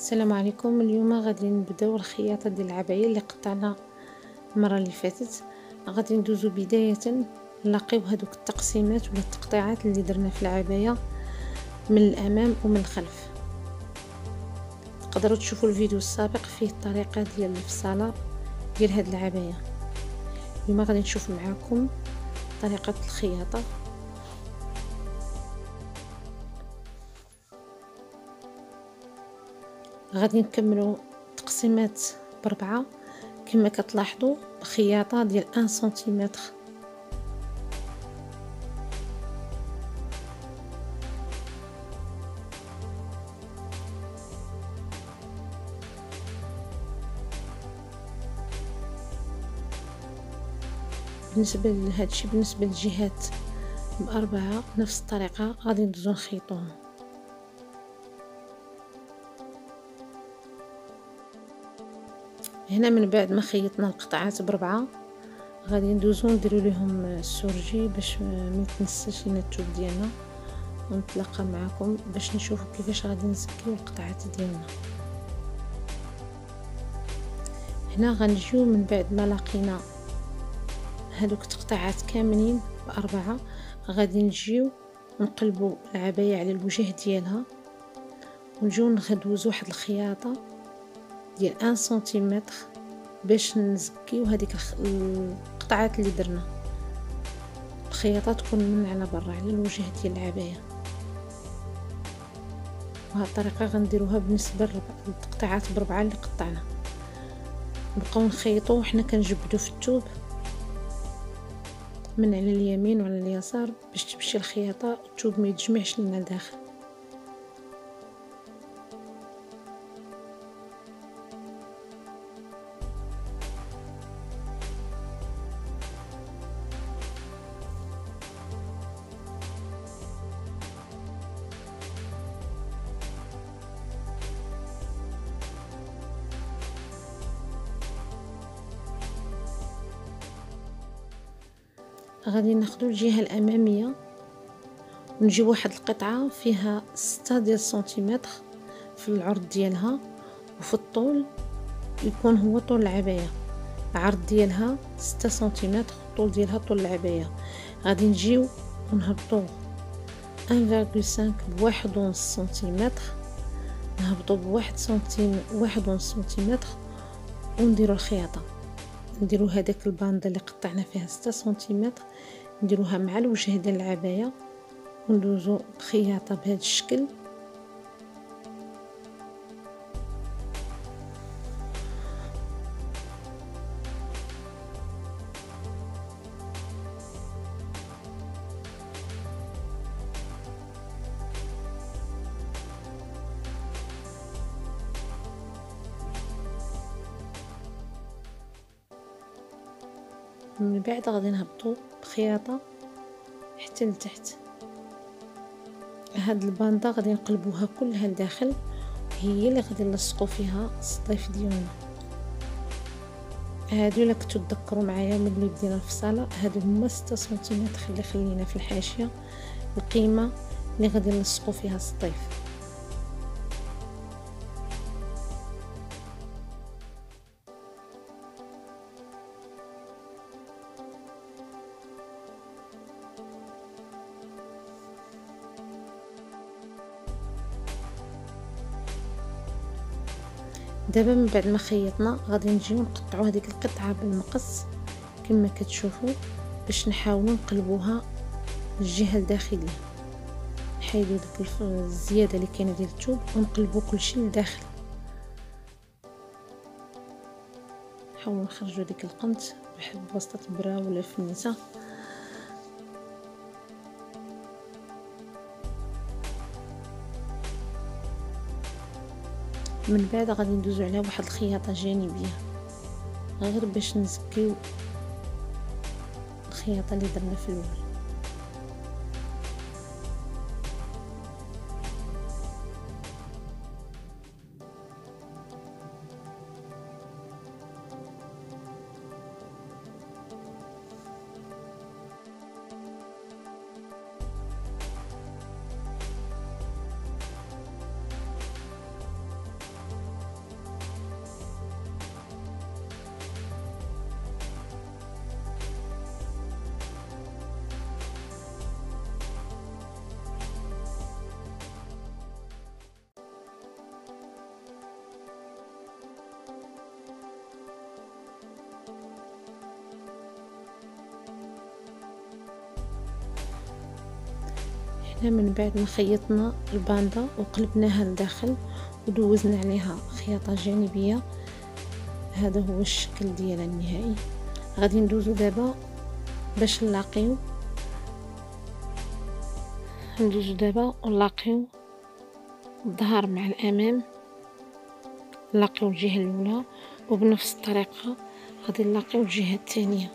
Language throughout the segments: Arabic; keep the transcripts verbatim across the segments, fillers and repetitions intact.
السلام عليكم. اليوم غادي نبداو الخياطه ديال العبايه اللي قطعنا المره اللي فاتت. غادي ندوزو بدايه نلاقيو هذوك التقسيمات ولا التقطيعات اللي درنا في العبايه من الامام ومن الخلف. تقدروا تشوفوا الفيديو السابق فيه الطريقه ديال الفصاله ديال هاد العبايه. اليوم غادي نشوف معكم طريقه الخياطه. غادي نكملوا تقسيمات بربعة كما كتلاحظوا بخياطه ديال واحد سنتيمتر. بالنسبه لهذا الشيء بالنسبه للجهات بأربعة نفس الطريقه غادي ندوزو نخيطوهم. هنا من بعد ما خيطنا القطعات بربعة غادي ندوزو نديرو ليهم السورجي باش ما يتنساش لينا الثوب ديالنا، ونتلاقى معكم باش نشوفوا كيفاش غادي نزكيو القطعات ديالنا. هنا غنجيو من بعد ما لقينا هذوك التقطيعات كاملين بأربعة غادي نجيو نقلبوا العباية على الوجه ديالها ونجيو ندوزو واحد الخياطه ديال واحد سنتيمتر باش نزكيو هذيك القطعات اللي درنا. الخياطه تكون من على برا على الوجه ديال العبايه، وهذه الطريقه غنديروها بالنسبه للتقطيعات بربعه اللي قطعنا. نبقاو نخيطوا وحنا كنجبدوا في الثوب من على اليمين وعلى اليسار باش تمشي الخياطه الثوب ما يتجمعش لنا لداخل. غادي ناخدو الجهه الاماميه ونجيب واحد القطعه فيها ستة ديال السنتيمتر في العرض ديالها، وفي الطول يكون هو طول العبايه. العرض ديالها ستة سنتيمتر، الطول ديالها طول العبايه. غادي نجيو ونهبطو واحد فاصلة خمسة بواحد ونص سنتيمتر، نهبطو بواحد سنتيم واحد ونص سنتيمتر ونديرو الخياطه. نديرو هذاك الباندا اللي قطعنا فيها ستة سنتيمتر نديروها مع الوجه ديال العبايه وندوزو بخياطه بهذا الشكل. من بعد غادي نهبطو بخياطه حتى لتحت. هاد الباندا غادي نقلبوها كلها لداخل، هي اللي غادي نلصقوا فيها الصديف ديالنا. هادو الا كنتو تذكروا معايا ملي بدينا الفصاله، هادو هما ستة سنتيمتر اللي خلينا في الحاشيه القيمه اللي غادي نلصقوا فيها الصديف. دابا من بعد ما خيطنا غادي نجيو نقطعوا هذيك القطعه بالمقص كما كتشوفوا باش نحاولوا نقلبوها للجهه الداخليه، نحيدوا ديك الزياده اللي كاينه ديال الثوب ونقلبوا كلشي لداخل. نحاولوا نخرجوا ديك القنت بواسطه برا ولا فنيسه. من بعد غادي ندوزو على واحد الخياطه جانبيه غير باش نزكيو الخياطه اللي درنا في الاول. هنا من بعد ما خيطنا الباندا وقلبناها لداخل ودوزنا عليها خياطة جانبية. هذا هو الشكل ديالها النهائي. غادي ندوزو دابا باش نلاقيو ندوزو دابا ونلاقيو الظهر مع الامام، نلاقيو الجهه الاولى وبنفس الطريقه غادي نلاقيو الجهه الثانيه.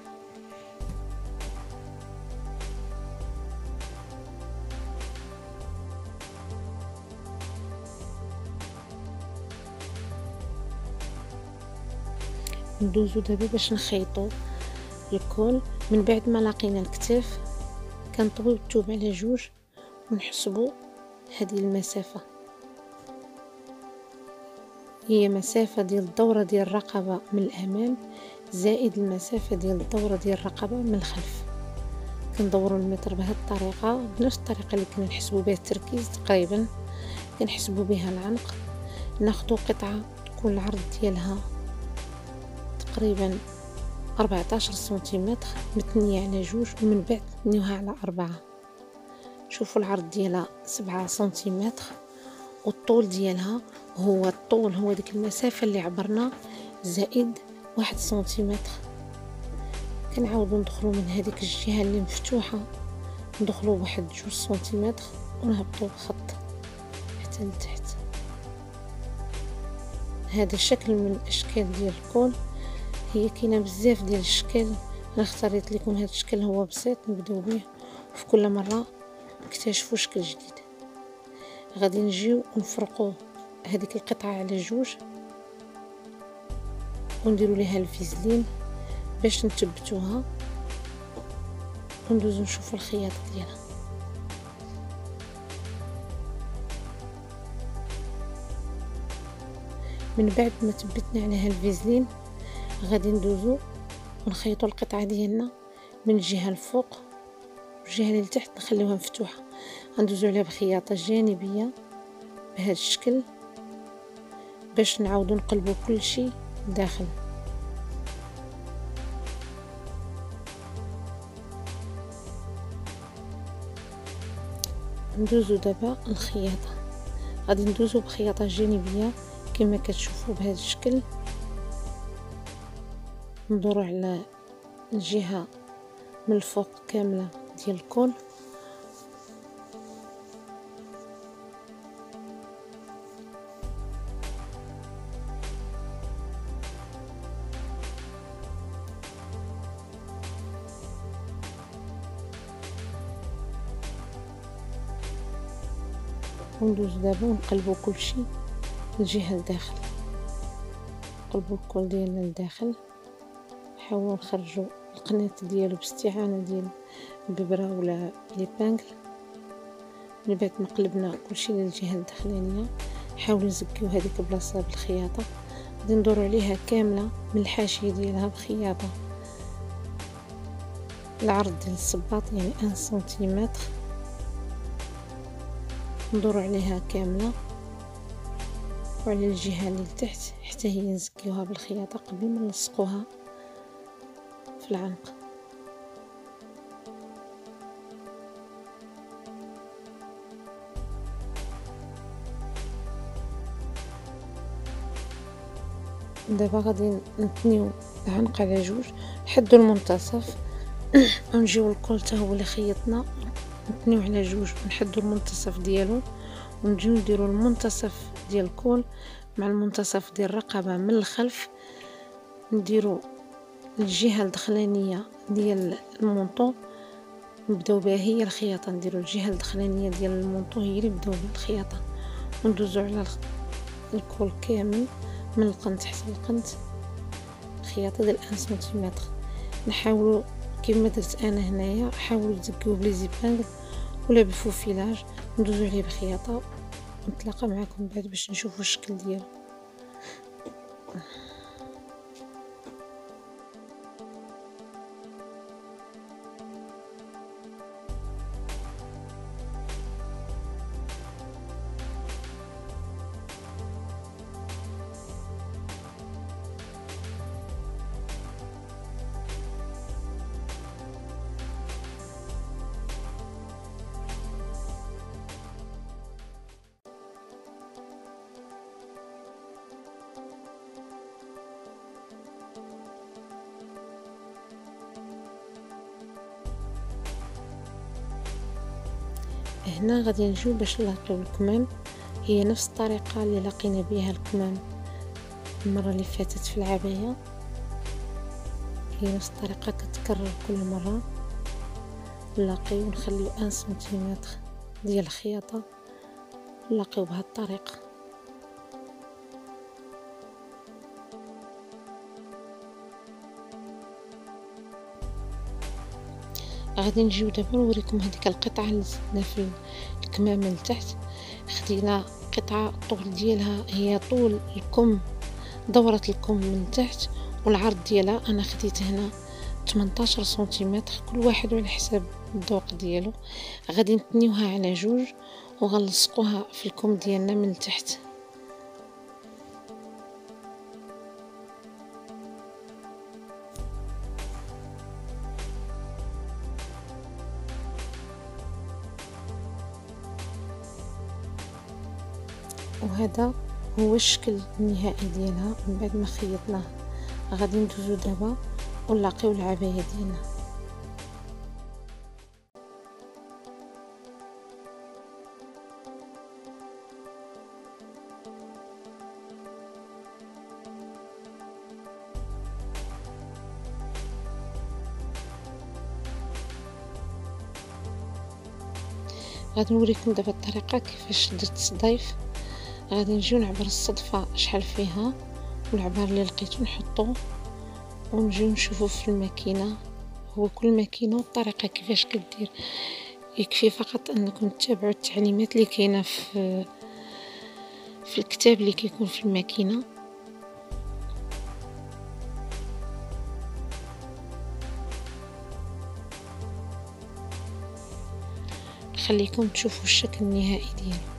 ندوزو دابا باش نخيطو الكول. من بعد ما لقينا الكتاف كنطويو الثوب على جوج ونحسبوا هذه المسافه، هي مسافه ديال الدوره ديال الرقبه من الامام زائد المسافه ديال الدوره ديال الرقبه من الخلف. كندوروا المتر بهذه الطريقه، بنفس الطريقه اللي كنا نحسبوا بها التركيز تقريبا كنحسبوا بها العنق. ناخذ قطعه تكون العرض ديالها تقريبا أربعطاش سنتيمتر متنية على جوج، ومن بعد نتنيوها على أربعة. شوفوا العرض ديالها سبعة سنتيمتر، والطول ديالها هو الطول هو ديك المسافة اللي عبرنا زائد واحد سنتيمتر. كنعاودو ندخلو من هذيك الجهة اللي مفتوحة ندخلو بواحد جوج سنتيمتر ونهبطو بخط حتى لتحت. هذا شكل من الاشكال ديال الكول. هي كاينه بزاف ديال الاشكال، انا اختاريت لكم هذا الشكل هو بسيط نبداو به، وفي كل مره نكتشفوا شكل جديد. غادي نجيو ونفرقوا هذيك القطعه على جوج ونديروا ليها الفيزلين باش نثبتوها، وندوزو نشوفوا الخياطه ديالها. من بعد ما ثبتنا عليها الفيزلين غادي ندوزو ونخيطوا القطعه ديالنا من الجهه الفوق والجهه اللي لتحت نخليوها مفتوحه. غندوزو عليها بخياطه جانبيه بهذا الشكل باش نعاودو نقلبو كل شيء داخل. ندوزو دابا الخياطه. غادي ندوزو بخياطه جانبيه كما كتشوفوا بهذا الشكل. ندورو على الجهه من الفوق كامله ديال الكول، وندوز دابا ونقلبو كلشي الجهه لداخل. نقلبو الكول ديالنا لداخل، نحاولوا نخرجوا القناه ديالو باستعانه ديال الببره ولا ليبانغل. من بعد ما قلبنا كلشي للجهه الداخلانيه نحاولوا نزكيو هذيك البلاصه بالخياطه. غادي ندوروا عليها كامله من الحاشيه ديالها بخياطه العرض ديال الصباط يعني واحد سنتيمتر. ندوروا عليها كامله وعلى الجهه اللي لتحت حتى هي نزكيوها بالخياطه قبل ما نلصقوها في العنق. دابا غادي نتنيو العنق على جوج لحد المنتصف ونجيو الكول حتى هو اللي خيطنا نتنيو على جوج ونحدو المنتصف ديالو، ونجيو نديرو المنتصف ديال الكول مع المنتصف ديال الرقبه من الخلف. نديرو الجهه الدخلانيه ديال المونطو نبداو بها هي الخياطه. نديرو الجهه الدخلانيه ديال المونطو هي اللي نبداو بها الخياطه، وندوزو على الكول كامل من القنت حتى القنت خياطه ديال واحد سنتيمتر. نحاولوا كما درت انا هنايا حاولوا تزكيوه بلي زيبانغ ولا بالفوفيلاج. ندوزو عليه بخياطه ونتلاقى معكم بعد باش نشوفوا الشكل ديالو. هنا غادي نجيو باش نلاقيو الكمام، هي نفس الطريقة اللي لقينا بها الكمام المرة اللي فاتت في العباية، هي نفس الطريقة كتكرر كل مرة. نلاقيو نخليو ان سنتيمتر ديال الخياطة، نلاقيو بهذه الطريقة. غادي نجيو دابا نوريكم هذيك القطعة اللي زدنا في الكمامة لتحت. خدينا قطعة الطول ديالها هي طول الكم، دورة الكم من تحت، والعرض ديالها انا خديت هنا ثمنطاش سنتيمتر، كل واحد على حساب الذوق ديالو. غادي نتنيوها على جوج وغنلصقوها في الكم ديالنا من تحت. وهذا هو الشكل النهائي ديالها من بعد ما خيطناه. غادي ندوزو دابا ونلاقيو العباية ديالنا. غادي نوريكم دابا الطريقة كيفاش درت الصديف. غادي نجيو نعبر الصدفة شحال فيها، والعبار اللي لقيتو نحطو، ونجيو نشوفو في الماكينة. هو كل ماكينة والطريقة كيفاش كدير، يكفي فقط انكم تتبعوا التعليمات اللي كاينه في في الكتاب اللي كيكون في الماكينة. خليكم تشوفوا الشكل النهائي ديالو.